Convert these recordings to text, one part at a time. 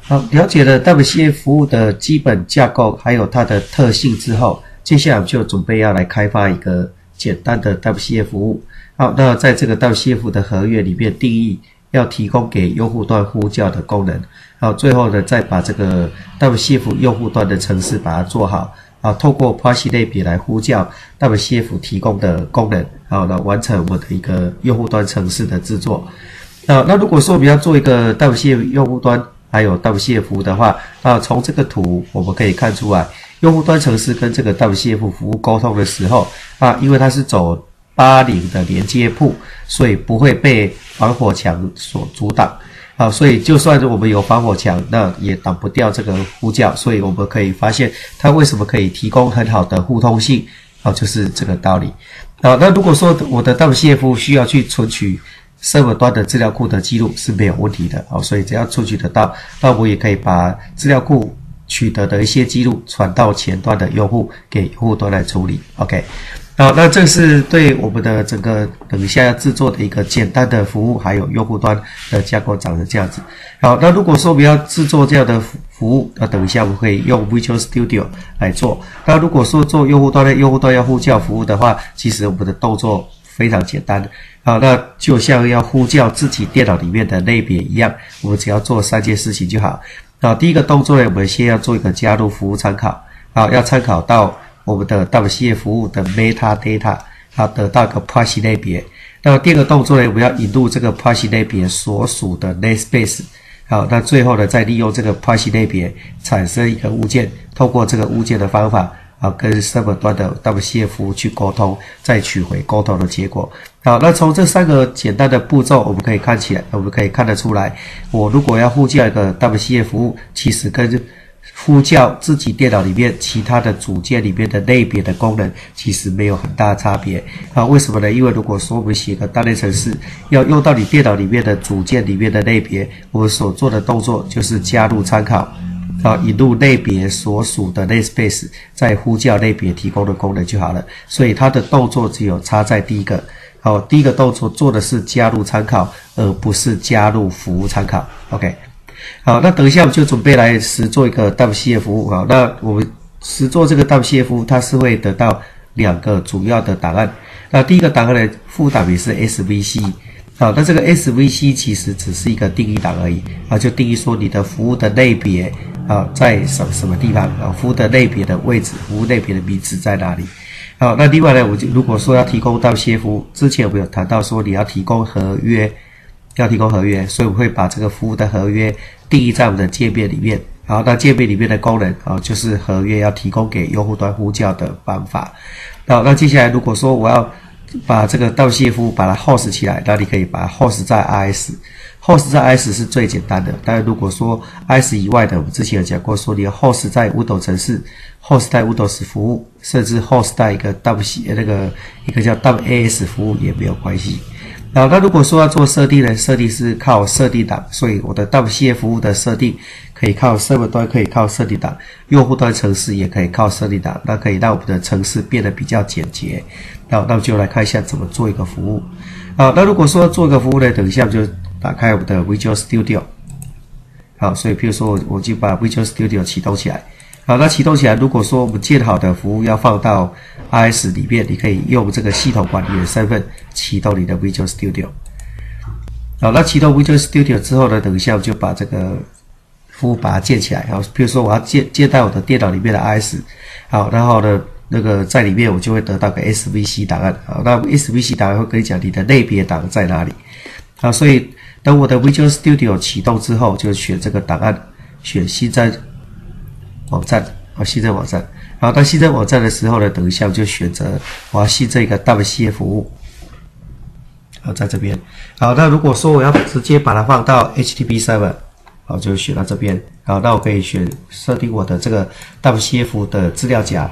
好，了解了 WCF 服务的基本架构还有它的特性之后，接下来我们就准备要来开发一个简单的 WCF 服务。好，那在这个 WCF 的合约里面定义要提供给用户端呼叫的功能。好，最后呢再把这个 WCF 用户端的程式把它做好。好，透过 Apache 类别来呼叫 WCF 提供的功能。好，那完成我的一个用户端程式的制作。那如果说我们要做一个 WCF 用户端还有 WCF 服务的话，从这个图我们可以看出来，用户端程式跟这个 WCF 服务沟通的时候因为它是走80的连接埠，所以不会被防火墙所阻挡。所以就算我们有防火墙，那也挡不掉这个呼叫，所以我们可以发现它为什么可以提供很好的互通性，就是这个道理。那如果说我的 WCF 需要去存取server 端的资料库的记录是没有问题的，所以只要存取得到，那我也可以把资料库取得的一些记录传到前端的用户，给用户端来处理。OK， 好，那这是对我们的整个等一下要制作的一个简单的服务，还有用户端的架构长成这样子。好，那如果说我们要制作这样的服务，那等一下我们可以用 Visual Studio 来做。那如果说做用户端要呼叫服务的话，其实我们的动作非常简单。好，那就像要呼叫自己电脑里面的类别一样，我们只要做3件事情就好。第一个动作呢，我们先要做一个加入服务参考。好，要参考到我们的 WCF 服务的 metadata， 得到一个 Apache 类别。那第二个动作呢，我们要引入这个 Apache 类别所属的 namespace。好，那最后呢，再利用这个 Apache 类别产生一个物件，透过这个物件的方法跟 server 端的 WCF 服务去沟通，再取回沟通的结果。好，那从这3个简单的步骤，我们可以看得出来，我如果要呼叫一个 WCF 服务，其实跟呼叫自己电脑里面其他的组件里面的类别的功能其实没有很大的差别。为什么呢？因为如果说我们写个单列程式要用到你电脑里面的组件里面的类别，我们所做的动作就是加入参考，引入类别所属的 namespace， 再呼叫类别提供的功能就好了。所以它的动作只有差在第一个。第一个动作做的是加入参考，而不是加入服务参考。OK。好，那等一下我们就准备来实做一个 WCF 服务。好，那我们实做这个 WCF 服务，它是会得到2个主要的档案。那第一个档案的副档名是 SVC。好，那这个 SVC 其实只是一个定义档而已。就定义说你的服务的类别在什么地方，服务的类别的位置，服务类别的名字在哪里。好，那另外呢，如果说要提供 WCF 服务，之前我们有谈到说你要提供合约，所以我会把这个服务的合约定义在我们的界面里面。好，那界面里面的功能就是合约要提供给用户端呼叫的方法。好，那接下来如果说我要把这个 WCF 服务把它 host 起来，那你可以把它 host 在 IS。host 在 IS 是最简单的，但如果说 IS 以外的，我们之前有讲过说你要 host 在 Windows 程式， host 在 Windows 服务，甚至 host 在一个叫 WAS 服务也没有关系。好，那如果说要做设定呢，设定是靠设定档，所以我的 WCF 服务的设定可以靠 server 端，可以靠设定档，用户端程式也可以靠设定档，那可以让我们的程式变得比较简洁。好，那我们就来看一下怎么做一个服务。好，那如果说做一个服务呢，等一下我们就打开我们的 Visual Studio。好，所以比如说我就把 Visual Studio 启动起来。好，那启动起来，如果说我们建好的服务要放到 IS 里面，你可以用这个系统管理员身份启动你的 Visual Studio。好，那启动 Visual Studio 之后呢，等一下我就把这个服务把它建起来。好，比如说我要建到我的电脑里面的 IS。好，然后呢，在里面我就会得到个 SVC 档案。好，那 SVC 档案会跟你讲你的类别档在哪里。好，所以等我的 Visual Studio 启动之后，就选这个档案，选新增网站。新增网站。好，到新增网站的时候呢，等一下我就选择我要新增一个 WCF 服务。好，在这边。好，那如果说我要直接把它放到 HTTP server， 好，就选到这边。好，那我可以设定我的这个 WCF 的资料夹，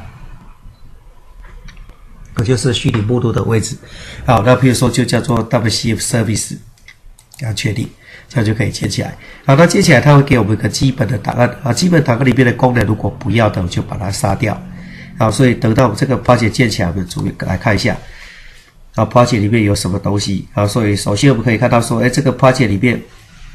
就是虚拟目录的位置。好，那比如说就叫做 WCF service， 给它确定，这样就可以接起来。好，那接起来它会给我们一个基本的档案。基本档案里面的功能如果不要的，我就把它杀掉。好，所以等到我们这个 project 建起来，我们主来看一下。好，project 里面有什么东西？好，所以首先我们可以看到说，这个 project 里面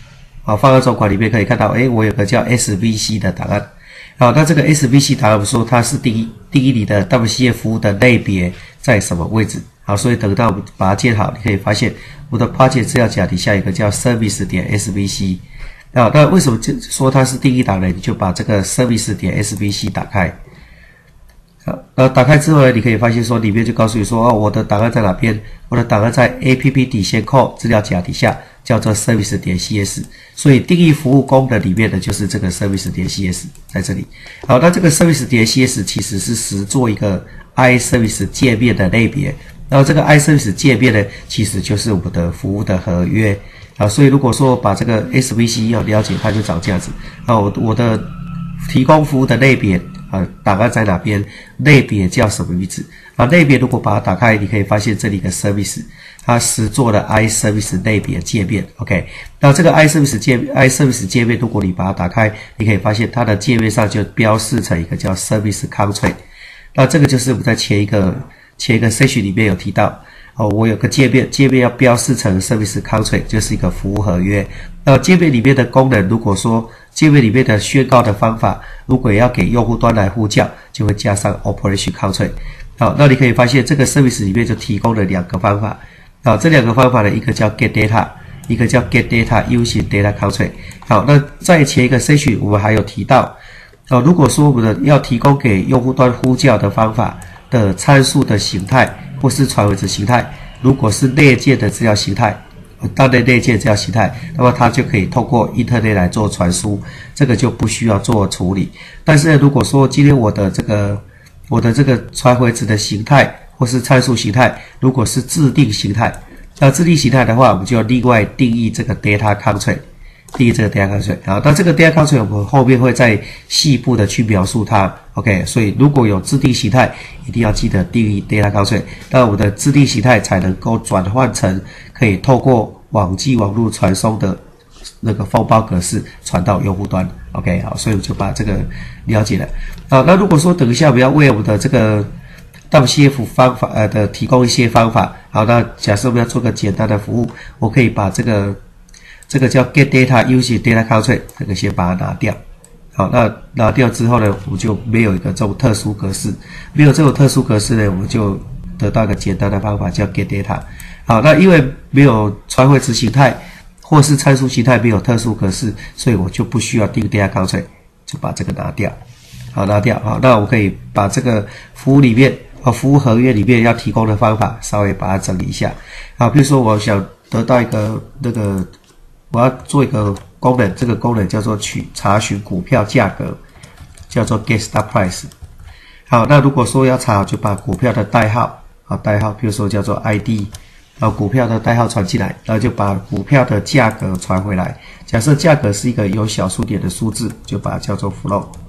好，方案总管里面可以看到，我有个叫 SVC 的档案。好，那这个 SVC 档案我们说它是定义你的 WCF 服务的类别在什么位置。好，所以等到我们把它建好，你可以发现我的 project 资料夹底下有一个叫 service.svc。那为什么说它是定义档呢？你就把这个 service.svc 打开。好，打开之后呢，你可以发现说里面就告诉你说，我的档案在哪边？我的档案在 app-call 资料夹底下，叫做 service.cs。所以定义服务功能里面的就是这个 service.cs 在这里。好，那这个 service.cs 其实是实作一个 iService 界面的类别。然后这个 iService 界面呢，其实就是我们的服务的合约。好，所以如果说把这个 SVC 要了解，它就长这样子。好，我的提供服务的类别。档案在哪边？类别叫什么名字？类别如果把它打开，你可以发现这里的 service， 它实作的 iService 类别界面。OK， 那这个 iService 界面，如果你把它打开，你可以发现它的界面上就标示成一个叫 Service Contract。那这个就是我们在前一个 section 里面有提到。我有个界面要标示成 Service Contract， 就是一个服务合约。那界面里面的功能，如果说界面里面的宣告的方法，如果要给用户端来呼叫，就会加上 Operation Contract。好，那你可以发现这个 Service 里面就提供了2个方法。好，这2个方法呢，一个叫 Get Data， 一个叫 Get Data Using Data Contract。好，那在前一个 section 我们还有提到，如果说我们要提供给用户端呼叫的方法的参数的形态，或是传回子形态，如果是内建的资料形态，当然内建资料形态，那么它就可以透过 Internet 来做传输，这个就不需要做处理。但是如果说今天我的这个传回子的形态或是参数形态，如果是自定形态，那自定形态的话，我们就要另外定义这个 Data Contract。定义这个 data contract。 好，那这个 data contract 我们后面会再细部的去描述它。 OK， 所以如果有自定形态，一定要记得定义 data contract， 那我们的自定形态才能够转换成可以透过网际网络传送的那个封包格式传到用户端。 OK， 好，所以我就把这个了解了。好，那如果说等一下我们要为我们的这个WCF 方法的提供一些方法，好，那假设我们要做个简单的服务，我可以把这个叫 Get Data Using Data Contract 这个先把它拿掉。好，那拿掉之后呢，我们就没有一个这种特殊格式，没有这种特殊格式呢，我们就得到一个简单的方法叫 Get Data。好，那因为没有传回子形态或是参数形态没有特殊格式，所以我就不需要定 Data Contract， 就把这个拿掉。好，拿掉。好，那我可以把这个服务里面服务合约里面要提供的方法稍微把它整理一下。好，比如说我想得到一个我要做一个功能，这个功能叫做查询股票价格，叫做 Get Stock Price。 好，那如果说要查，就把股票的代号，比如说叫做 ID， 然后股票的代号传进来，然后就把股票的价格传回来。假设价格是一个有小数点的数字，就把它叫做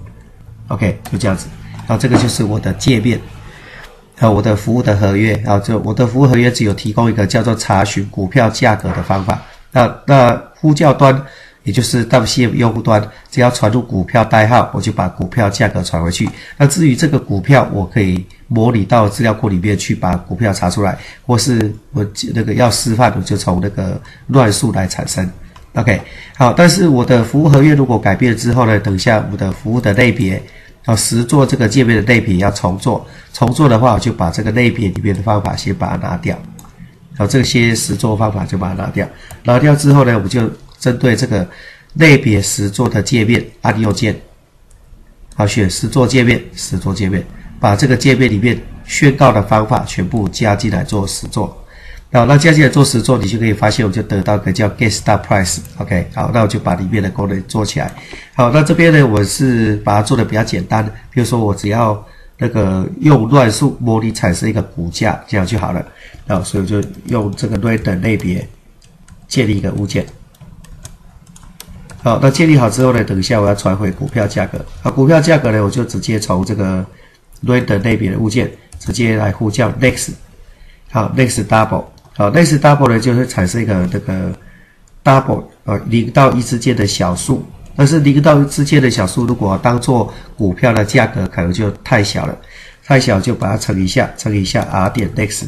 Flow。OK， 就这样子。然后这个就是我的界面，我的服务的合约。然后就我的服务合约只有提供一个叫做查询股票价格的方法。那呼叫端，也就是 WCF 用户端，只要传入股票代号，我就把股票价格传回去。那至于这个股票，我可以模拟到资料库里面去把股票查出来，或是我那个要示范，我就从那个乱数来产生。OK， 好，但是我的服务合约如果改变之后呢，等一下我的服务的类别，实作这个界面的类别要重做。重做的话，我就把这个类别里面的方法先把它拿掉。好，这些实作方法就把它拿掉。拿掉之后呢，我们就针对这个类别实作的界面按右键，好，选实作界面，实作界面，把这个界面里面宣告的方法全部加进来做实作。好，那加进来做实作，你就可以发现我们就得到一个叫 Get Start Price。 OK， 好，那我就把里面的功能做起来。好，那这边呢，我是把它做的比较简单，比如说我只要那个用乱数模拟产生一个股价，这样就好了。好，所以我就用这个 random 类别建立一个物件。好，那建立好之后呢，等一下我要传回股票价格。好，股票价格呢，我就直接从这个 random 类别的物件直接来呼叫 next。好 ，next double。好 ，next double 呢，就是产生一个那个 double 0到1之间的小数。但是0到1之间的小数，如果当做股票的价格，可能就太小了，太小就把它乘一下 r 点 next。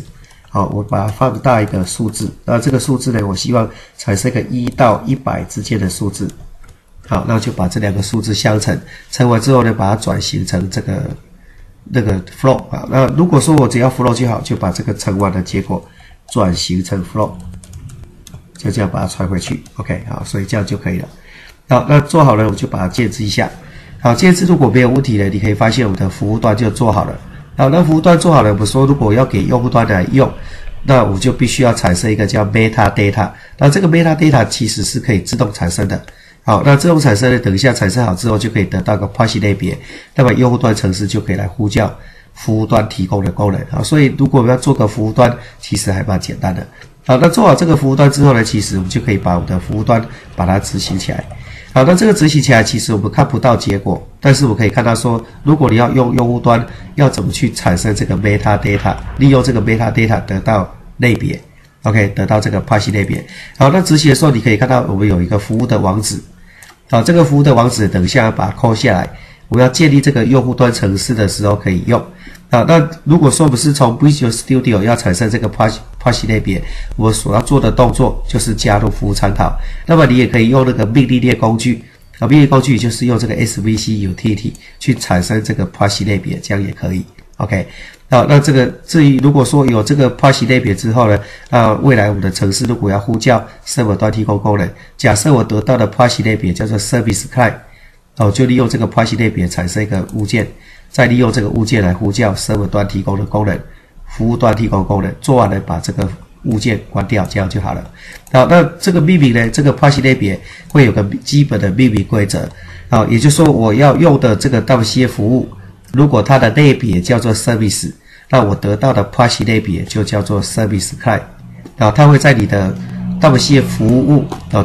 好，我把它放大一个数字，那这个数字呢，我希望产生一个1到100之间的数字。好，那就把这两个数字相乘，乘完之后呢，把它转型成这个那个 flow 啊。那如果说我只要 flow 就好，就把这个乘完的结果转型成 flow， 就这样把它传回去。OK， 好，所以这样就可以了。好，那做好了，我就把它建置一下。好，建置如果没有问题呢，你可以发现我的服务端就做好了。好，那服务端做好了，我们说如果要给用户端来用，那我就必须要产生一个叫 metadata。那这个 metadata 其实是可以自动产生的。好，那自动产生呢，等一下产生好之后，就可以得到个 Apache 类别，那么用户端程式就可以来呼叫服务端提供的功能。好，所以如果我们要做个服务端，其实还蛮简单的。好，那做好这个服务端之后呢，其实我们就可以把我们的服务端把它执行起来。好，那这个执行起来，其实我们看不到结果，但是我可以看到说，如果你要用用户端，要怎么去产生这个 metadata， 利用这个 metadata 得到类别 ，OK， 得到这个 Apache 类别。好，那执行的时候，你可以看到我们有一个服务的网址。好，这个服务的网址等一下把它抠下来，我们要建立这个用户端程式的时候可以用。好，那如果说我们是从 Visual Studio 要产生这个 Apache 类别，我所要做的动作就是加入服务参考。那么你也可以用那个命令列工具，命令工具就是用这个 SVC utility 去产生这个 Apache 类别，这样也可以。OK， 好，那这个至于如果说有这个 Apache 类别之后呢，未来我们的程式如果要呼叫 server 端提供功能，假设我得到的 Apache 类别叫做 Service Client， 就利用这个 Apache 类别产生一个物件，再利用这个物件来呼叫 server 端提供的功能，服务端提供功能，做完了把这个物件关掉，这样就好了。好，那这个命名呢，这个 Apache 类别会有个基本的命名规则，好，也就是说我要用的这个 WCF 服务，如果它的类别叫做 service， 那我得到的 Apache 类别就叫做 service client， 它会在你的 WCF 服务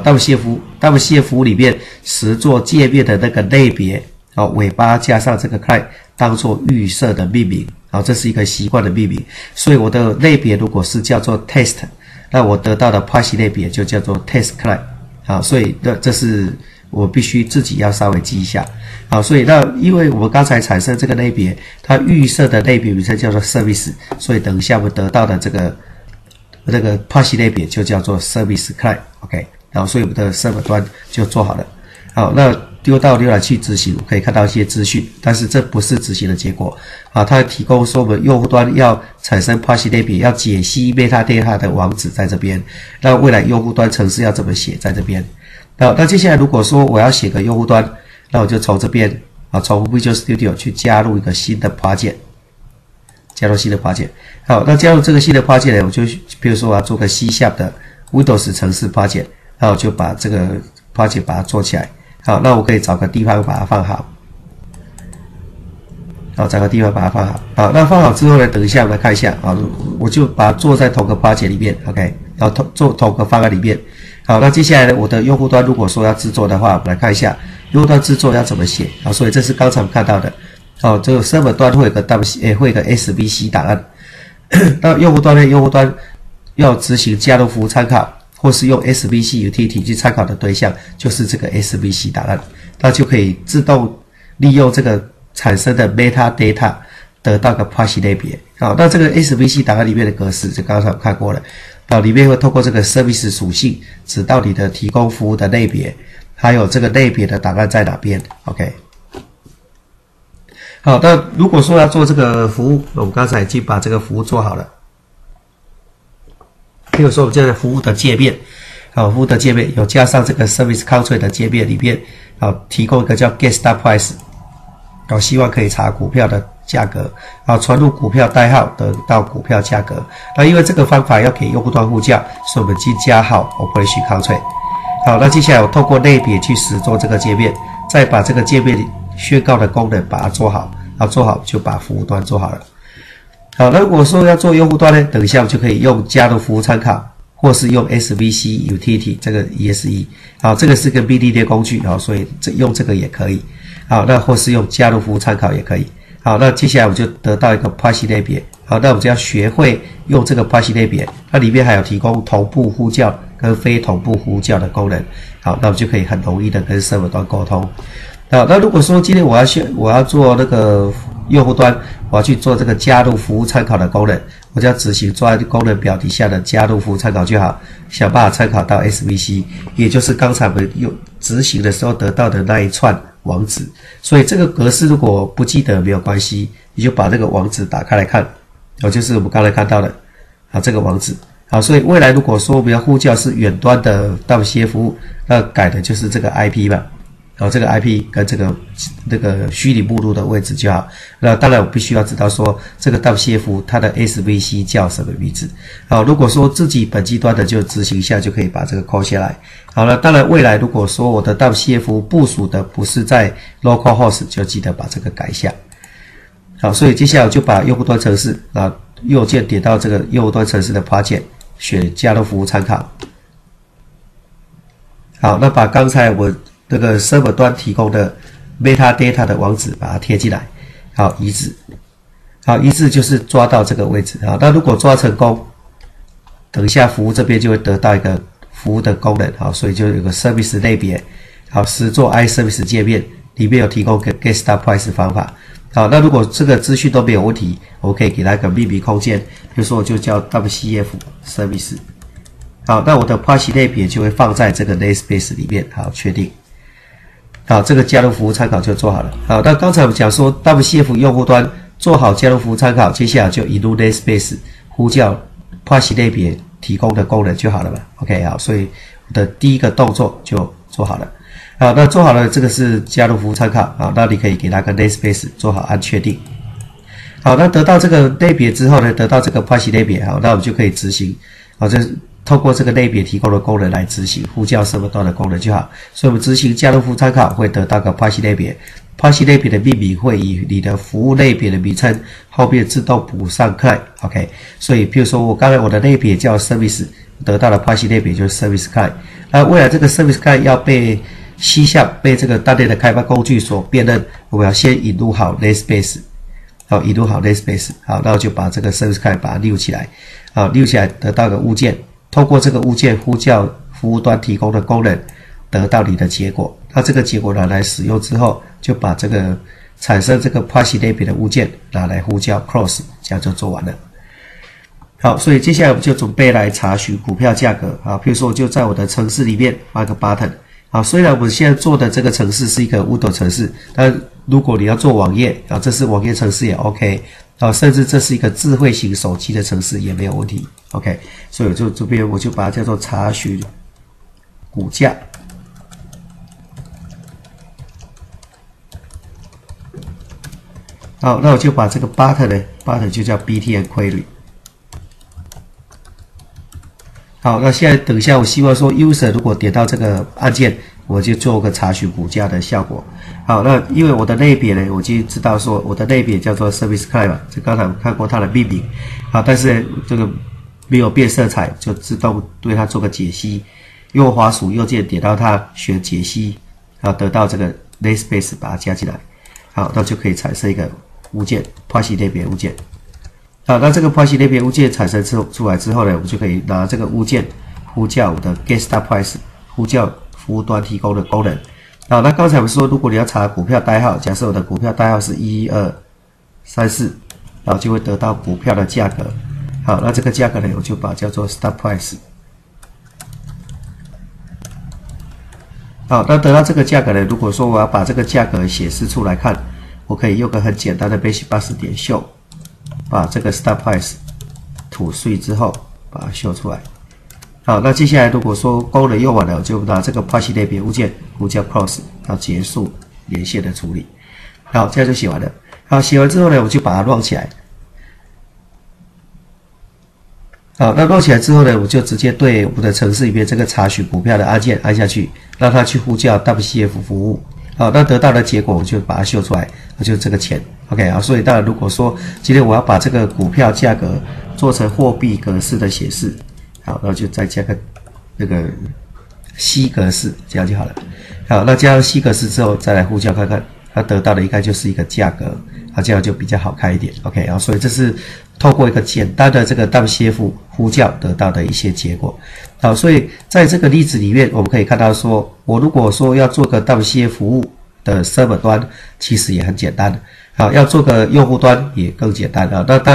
WCF 服务里面实作界面的那个类别，尾巴加上这个 client 当做预设的命名，这是一个习惯的命名。所以我的类别如果是叫做 test， 那我得到的 Apache 类别就叫做 test client， 所以这是我必须自己要稍微记一下。好，所以那因为我们刚才产生这个类别，它预设的类别名称叫做 service， 所以等一下我们得到的这个Apache 类别就叫做 service client。OK， 好，所以我们的 server 端就做好了。好，那丢到浏览器执行，可以看到一些资讯，但是这不是执行的结果。它提供说我们用户端要产生 Apache 类别，要解析 metadata 的网址在这边。那未来用户端程式要怎么写在这边？那接下来如果说我要写个用户端，那我就从这边从 Visual Studio 去加入一个新的 project， 加入新的 project。好，那加入这个新的 project 呢，我就比如说我要做个 C# 的 Windows 程式 project， 那我就把这个 project 把它做起来。好，那我可以找个地方把它放好。好，找个地方把它放好。好，那放好之后呢，等一下我们来看一下我就把它做在同个 project 里面 ，OK， 然后做同个方案里面。好，那接下来呢，我的用户端如果说要制作的话，我们来看一下用户端制作要怎么写。好，所以这是刚才我们看到的。这个 server 端会有个会有个 SVC 档案。那用户端呢，用户端要执行加入服务参考，或是用 SVC utility 去参考的对象就是这个 SVC 档案，那就可以自动利用这个产生的 metadata 得到个 Apache 类别。好，那这个 SVC 档案里面的格式就刚才我看过了。里面会透过这个 service 属性指到你的提供服务的类别，还有这个类别的档案在哪边。OK， 好，那如果说要做这个服务，我们刚才已经把这个服务做好了。比如说我们这个服务的界面，服务的界面有加上这个 service control 的界面里面，提供一个叫 get start price， 希望可以查股票的价格，传入股票代号得到股票价格。那因为这个方法要给用户端呼叫，所以我们已经加好 operation control。好，那接下来我透过类别去实作这个界面，再把这个界面宣告的功能把它做好，做好就把服务端做好了。好，那如果说要做用户端呢，等一下我们就可以用加入服务参考，或是用 SVC utility 这个 ESE。好，这个是个命令列工具，所以用这个也可以。好，那或是用加入服务参考也可以。好，那接下来我们就得到一个 Apache 类别。好，那我们就要学会用这个 Apache 类别，它里面还有提供同步呼叫跟非同步呼叫的功能。好，那我们就可以很容易的跟 server 端沟通。好，那如果说今天我要做那个用户端，我要去做这个加入服务参考的功能， 我只要执行专案功能表底下的加入服务参考就好，想办法参考到 SVC， 也就是刚才我们用执行的时候得到的那一串网址。所以这个格式如果不记得没有关系，你就把这个网址打开来看，就是我们刚才看到的这个网址。好，所以未来如果说我们要呼叫是远端的 WCA 服务，那改的就是这个 IP 嘛。这个 IP 跟这个虚拟目录的位置就好。那当然我必须要知道说这个 WCA 服务它的 SVC 叫什么名字。好，如果说自己本机端的就执行一下就可以把这个抠下来。好了，当然未来如果说我的 WCA 服务部署的不是在 localhost， 就记得把这个改一下。好，所以接下来我就把用户端程式右键点到这个用户端程式的 project， 选加入服务参考。好，那把刚才我这个 server 端提供的 metadata 的网址把它贴进来，好，移植。好，移植就是抓到这个位置。好，那如果抓成功，等一下服务这边就会得到一个服务的功能。好，所以就有个 service 类别。好，实作 iService 界面里面有提供个 get start price 方法。好，那如果这个资讯都没有问题，我可以给它一个命名空间，比如说我就叫 WCF Service。好，那我的 Apache 类别就会放在这个 namespace 里面。好，确定。好，这个加入服务参考就做好了。好，那刚才我们讲说 WCF 用户端做好加入服务参考，接下来就引入 namespace 呼叫 Apache 类别提供的功能就好了嘛。OK， 好，所以我的第一个动作就做好了。好，那做好了，这个是加入服务参考。好，那你可以给它个 namespace 做好按确定。好，那得到这个类别之后呢，得到这个 Apache 类别，好，那我们就可以执行。好，这是透过这个类别提供的功能来执行呼叫server端的功能就好。所以我们执行加入服务参考会得到个 Apache 类别 ，Apache 类别的命名会以你的服务类别的名称后面自动补上 client。OK， 所以比如说我刚才我的类别叫 service， 得到了 Apache 类别就是 service client。那未来这个 service client 要被C# 被这个单列的开发工具所辨认，我们要先引入好 namespace。好，引入好 namespace。好，那我就把这个 service client 把它溜起来。好，溜起来得到个物件。通过这个物件呼叫服务端提供的功能，得到你的结果。那这个结果拿来使用之后，就把这个产生这个 Apache 类别的物件拿来呼叫 close， 这样就做完了。好，所以接下来我们就准备来查询股票价格。好，比如说我就在我的程式里面放个 button。好，虽然我们现在做的这个程式是一个 Windows 程式，但如果你要做网页，这是网页程式也 OK。甚至这是一个智慧型手机的程式也没有问题。OK， 所以这边我就把它叫做查询股价。好，那我就把这个 button 就叫 btn query。好，那现在等一下，我希望说 user 如果点到这个按键，我就做个查询股价的效果。好，那因为我的类别呢，我就知道说我的类别叫做 service client 嘛，这刚才我们看过它的命名。好，但是这个没有变色彩，就自动对它做个解析。用滑鼠右键点到它，选解析，然后得到这个 namespace 把它加进来。好，那就可以产生一个物件 Apache 类别物件。好，那这个 Apache 类别物件产生出来之后呢，我们就可以拿这个物件呼叫我的 get start price， 呼叫服务端提供的功能。好，那刚才我们说，如果你要查股票代号，假设我的股票代号是1234，然后就会得到股票的价格。好，那这个价格呢，我就把它叫做 start price。好，那得到这个价格呢，如果说我要把这个价格显示出来看，我可以用个很简单的 basic 点 show， 把这个 start price 吐碎之后，把它秀出来。好，那接下来如果说功能用完了，我就拿这个 Apache 类别物件呼叫 close， 到结束连线的处理。好，这样就写完了。好，写完之后呢，我就把它 run 起来。好，那 run 起来之后呢，我就直接对我们的程式里面这个查询股票的按键按下去，让它去呼叫 WCF 服务。好，那得到的结果我就把它秀出来，就是这个钱。OK 啊，所以当然如果说今天我要把这个股票价格做成货币格式的显示。好，那就再加个那个 C 格式，这样就好了。好，那加上 C 格式之后，再来呼叫看看，它得到的应该就是一个价格，好，这样就比较好看一点。OK， 然后所以这是透过一个简单的这个 WCF 呼叫得到的一些结果。好，所以在这个例子里面，我们可以看到说，我如果说要做个 WCF 服务的 server 端，其实也很简单。好，要做个用户端也更简单啊。那当然。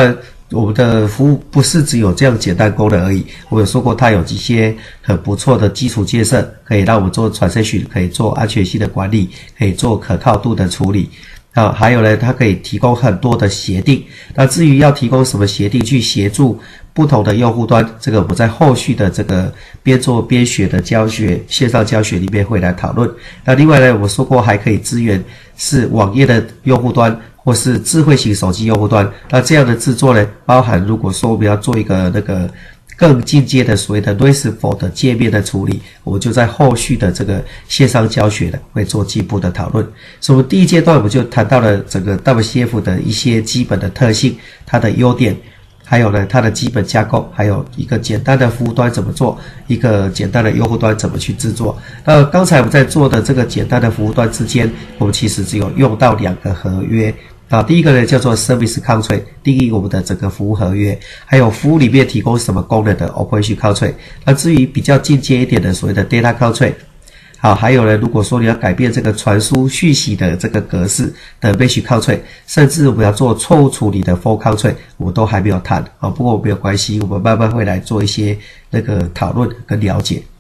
我们的服务不是只有这样简单功能而已，我有说过它有一些很不错的基础建设，可以让我们做transaction，可以做安全性的管理，可以做可靠度的处理。还有呢，它可以提供很多的协定。那至于要提供什么协定去协助不同的用户端，这个我们在后续的这个边做边学的教学线上教学里面会来讨论。那另外呢，我说过还可以支援是网页的用户端或是智慧型手机用户端。那这样的制作呢，包含如果说我们要做一个那个更进阶的所谓的 RESTful 的界面的处理，我们就在后续的这个线上教学呢会做进一步的讨论。所以我们第一阶段我们就谈到了整个 WCF 的一些基本的特性，它的优点，还有呢它的基本架构，还有一个简单的服务端怎么做，一个简单的用户端怎么去制作。那刚才我们在做的这个简单的服务端之间，我们其实只有用到2个合约。第一个呢叫做 Service Contract， 定义我们的整个服务合约，还有服务里面提供什么功能的 Operation Contract。那至于比较进阶一点的所谓的 Data Contract， 还有呢，如果说你要改变这个传输讯息的这个格式的 Mesh Contract， 甚至我们要做错误处理的 Fault Contract， 我都还没有谈。不过没有关系，我们慢慢会来做一些那个讨论跟了解。